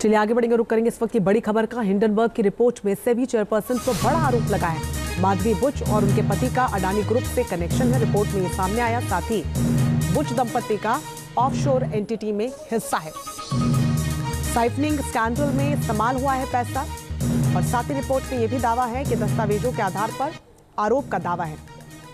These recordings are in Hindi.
चलिए आगे बढ़ेंगे, रुक करेंगे इस वक्त की बड़ी खबर का। हिंडनबर्ग की रिपोर्ट में सेबी चेयरपर्सन पर बड़ा आरोप लगा है। माधवी बुच और उनके पति का अडानी ग्रुप से कनेक्शन है, रिपोर्ट में ये सामने आया। साथ ही बुच दंपति का ऑफशोर एंटिटी में हिस्सा है। साइफनिंग स्कैंडल में इस्तेमाल हुआ है पैसा, और साथ ही रिपोर्ट में यह भी दावा है कि दस्तावेजों के आधार पर आरोप का दावा है।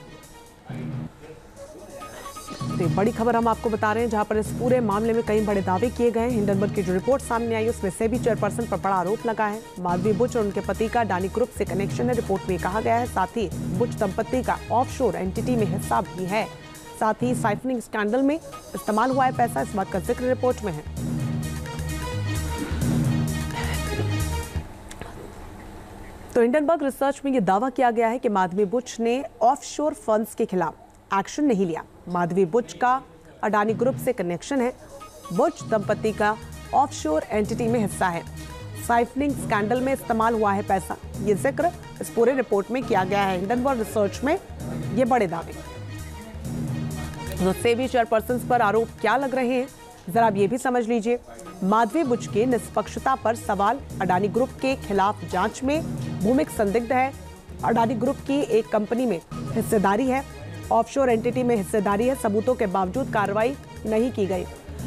तो बड़ी खबर हम आपको बता रहे हैं, जहां पर इस पूरे मामले में कई बड़े दावे किए गए हैं। हिंडनबर्ग की जो रिपोर्ट सामने आई उसमें सेबी चेयरपर्सन पर बड़ा आरोप लगा है। माधवी बुच और उनके पति का अडानी ग्रुप से कनेक्शन है, रिपोर्ट में कहा गया है। साथ ही बुच दंपति का ऑफशोर एंटिटी में हिस्सा भी है। साथ ही साइफनिंग स्कैंडल में इस्तेमाल हुआ है पैसा, इस बात का जिक्र रिपोर्ट में है। तो हिंडनबर्ग रिसर्च में यह दावा किया गया है कि माधवी बुच ने ऑफशोर फंड्स के खिलाफ एक्शन नहीं लिया। माधवी बुच का अडानी ग्रुप से कनेक्शन है, बुच दंपति का ऑफशोर एंटिटी में हिस्सा है। साइफनिंग स्कैंडल में इस्तेमाल हुआ है पैसा, ये जिक्र इस पूरे रिपोर्ट में किया गया है। हिंडनबर्ग रिसर्च में ये बड़े दावे। तो सेबी चेयरपर्सन पर आरोप क्या लग रहे हैं, जरा आप ये भी समझ लीजिए। माधवी बुच के निष्पक्षता पर सवाल, अडानी ग्रुप के खिलाफ जांच में भूमिका संदिग्ध है। अडानी ग्रुप की एक कंपनी में हिस्सेदारी है, ऑफशोर एंटिटी में हिस्सेदारी है, सबूतों के बावजूद कार्रवाई नहीं की गई।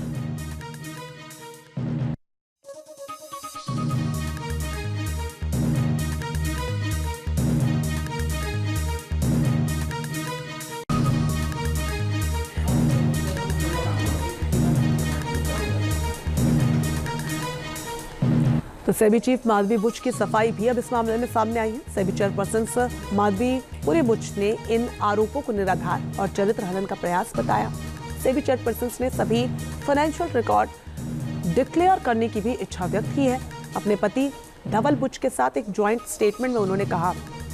तो सेबी चीफ माधवी बुच की सफाई भी अब इस मामले में सामने आई है। सेबी चेयरपर्सन माधवी बुच ने इन आरोपों को निराधार और चरित्र हनन का प्रयास बताया। सेबी चेयरपर्सन ने सभी फाइनेंशियल रिकॉर्ड डिक्लेयर करने की भी इच्छा व्यक्त की है। अपने पति धवल बुच के साथ एक ज्वाइंट स्टेटमेंट में उन्होंने कहा,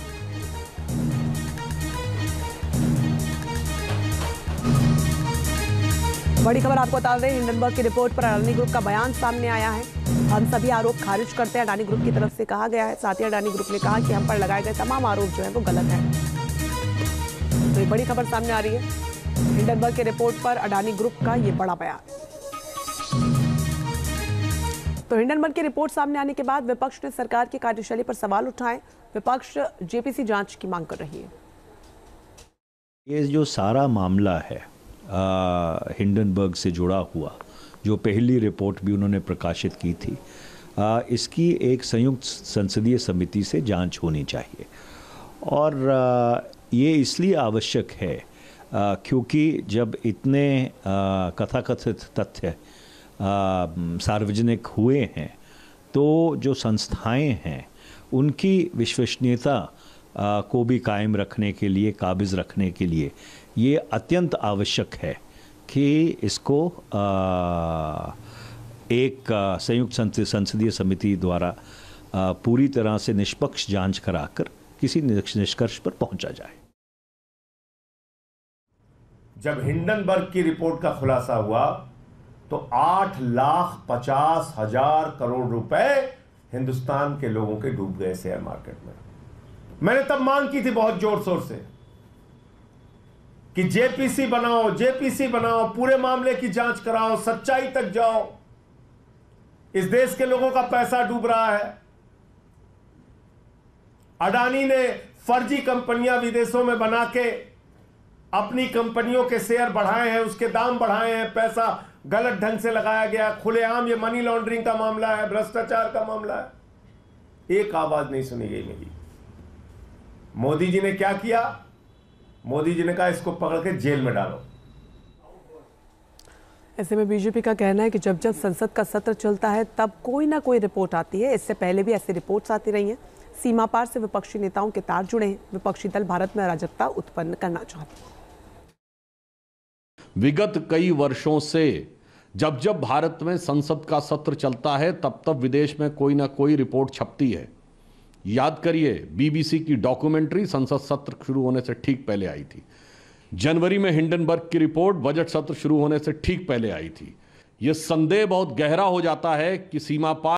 बड़ी खबर आपको बता दें, हिंडनबर्ग की रिपोर्ट पर अडानी ग्रुप का बयान सामने आया है। हम सभी आरोप खारिज करते हैं, अडानी ग्रुप की तरफ से कहा गया है। साथ ही अडानी ग्रुप ने कहा कि हम पर लगाए गए तमाम आरोप जो है वो गलत है। तो ये बड़ी खबर सामने आ रही है, हिंडनबर्ग की रिपोर्ट पर अडानी ग्रुप का ये बड़ा बयान। तो हिंडनबर्ग की रिपोर्ट सामने आने के बाद विपक्ष ने सरकार की कार्यशैली पर सवाल उठाए। विपक्ष जेपीसी जांच की मांग कर रही है। ये जो सारा मामला है हिंडनबर्ग से जुड़ा हुआ, जो पहली रिपोर्ट भी उन्होंने प्रकाशित की थी, इसकी एक संयुक्त संसदीय समिति से जांच होनी चाहिए। और ये इसलिए आवश्यक है क्योंकि जब इतने कथाकथित तथ्य सार्वजनिक हुए हैं, तो जो संस्थाएं हैं उनकी विश्वसनीयता को भी कायम रखने के लिए, काबिज रखने के लिए ये अत्यंत आवश्यक है कि इसको एक संयुक्त संसदीय समिति द्वारा पूरी तरह से निष्पक्ष जांच कराकर किसी निष्कर्ष पर पहुंचा जाए। जब हिंडनबर्ग की रिपोर्ट का खुलासा हुआ तो 8,50,000 करोड़ रुपए हिंदुस्तान के लोगों के डूब गए शेयर मार्केट में। मैंने तब मांग की थी बहुत जोर शोर से कि जेपीसी बनाओ, जेपीसी बनाओ, पूरे मामले की जांच कराओ, सच्चाई तक जाओ। इस देश के लोगों का पैसा डूब रहा है। अडानी ने फर्जी कंपनियां विदेशों में बना के अपनी कंपनियों के शेयर बढ़ाए हैं, उसके दाम बढ़ाए हैं, पैसा गलत ढंग से लगाया गया। खुलेआम ये मनी लॉन्ड्रिंग का मामला है, भ्रष्टाचार का मामला है। एक आवाज नहीं सुनी गई मेरी। मोदी जी ने क्या किया? मोदी जी ने कहा इसको पकड़ के जेल में डालो। ऐसे में बीजेपी का कहना है कि जब जब संसद का सत्र चलता है तब कोई ना कोई रिपोर्ट आती है। इससे पहले भी ऐसी रिपोर्ट्स आती रही हैं। सीमा पार से विपक्षी नेताओं के तार जुड़े हैं। विपक्षी दल भारत में अराजकता उत्पन्न करना चाहते हैं। विगत कई वर्षों से जब जब भारत में संसद का सत्र चलता है तब तब विदेश में कोई ना कोई रिपोर्ट छपती है। याद करिए, बीबीसी की डॉक्यूमेंट्री संसद सत्र शुरू होने से ठीक पहले आई थी। जनवरी में हिंडनबर्ग की रिपोर्ट बजट सत्र शुरू होने से ठीक पहले आई थी। यह संदेह बहुत गहरा हो जाता है कि सीमा पार